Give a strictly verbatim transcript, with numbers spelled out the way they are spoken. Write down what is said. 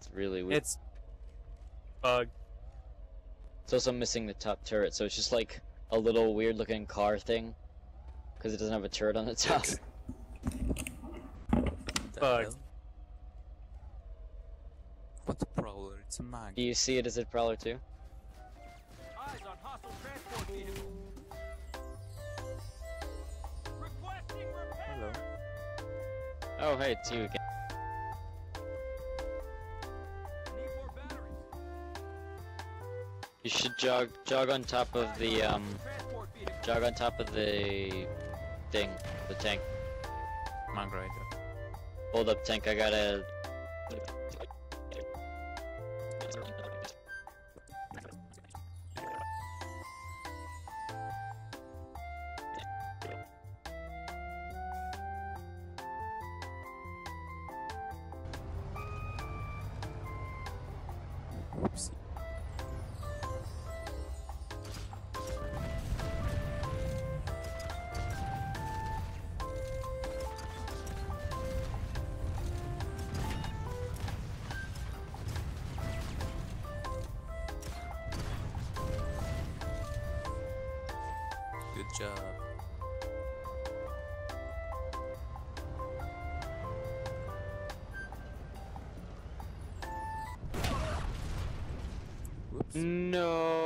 It's really weird. It's bug. It's also missing the top turret, so it's just like a little weird looking car thing. Because it doesn't have a turret on the top. Bug. Hell? What's a Prowler? It's a mag. Do you see it as a Prowler too? Eyes on hostile transport vehicle. Requesting repair. Hello. Oh hey, it's you again. Need more batteries. You should jog jog on top of the um Transport vehicle. jog on top of the thing, the tank. Mag rider. Hold up tank, I gotta Oopsie. Good job. Whoops. No.